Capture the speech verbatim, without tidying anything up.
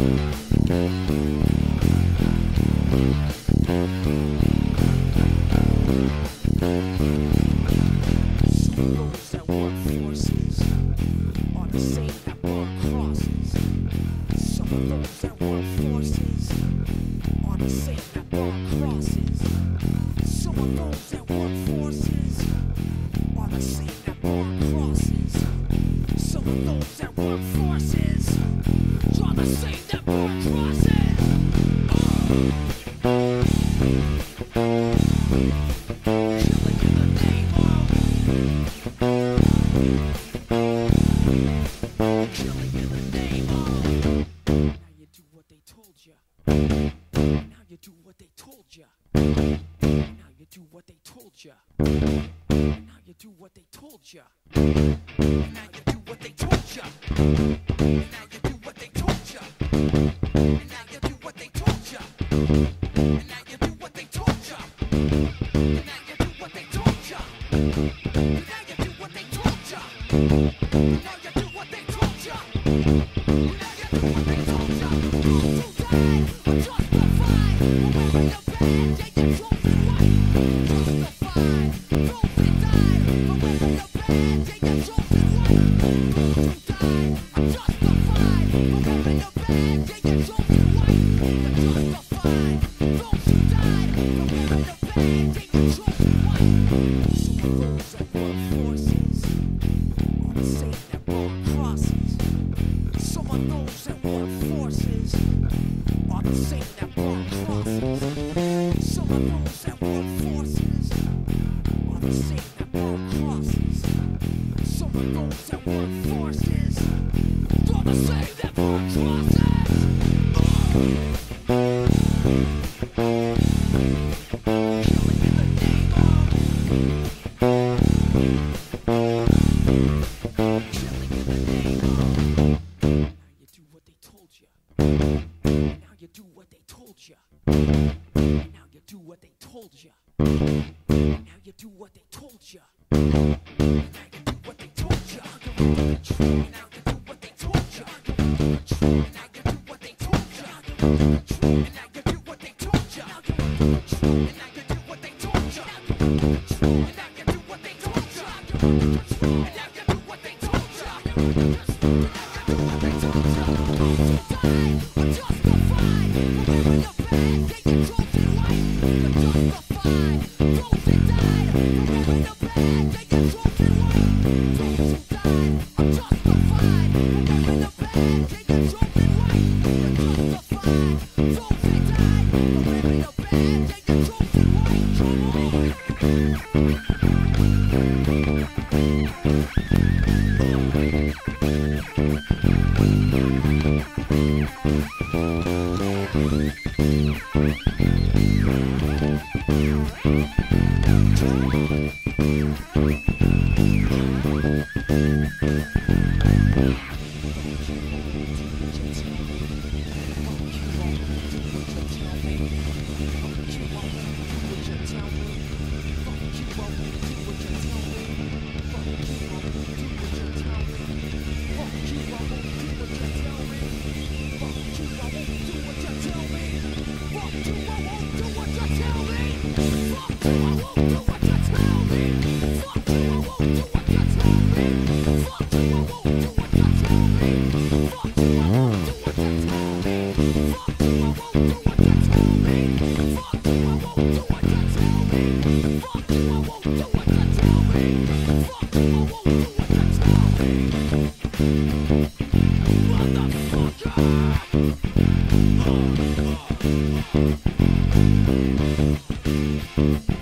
Those that work forces are the same that burn crosses. Some of those that work forces are the same that burn crosses. Some of those that work forces are the same that burn crosses. Some of those that work forces are the same that burn crosses. Killing in the name of. Now you do what they told ya. Now you do what they told ya. Now you do what they told ya. Now you do what they told ya. Now you do what they told ya. Now you do what they told ya. Now you do what they told ya. Now you do what they told ya. Now you do what they told ya. Now you do what they told ya. Now you do what they told ya. Now you do what they told ya. Those who died are justified for wearing a badge and your chosen white. Justified. Those that died for wearing a badge and your chosen white. Those who died are justified for wearing a badge and your chosen white. You're justified. Those who died for wearing a badge and your chosen white. Some of those that work forces are the same that burn crosses. Some of those that work forces are the same that burn crosses. Some of those that work forces are the same that burn crosses. Some of those that work forces are the same that burn crosses. Killing in the name of. Killing in the name of. Now you do what they told ya. Now you do what they told ya. Now you do what they told ya. Now you do what they told ya. Now you do what they told ya. Now you do what they told ya. Now you do what they told ya. Now you do what they told ya. Now you do what they told ya. Now you do what they told ya. Now you do what they told ya. Now you do what they told ya. Those who died are justified for wearing a badge and your chosen white. You're justified. Those that died for wearing a badge and your chosen white. Those who died are justified for wearing a badge and your chosen white. You're justified. Those that died for wearing a badge and your chosen white. Motherfucker!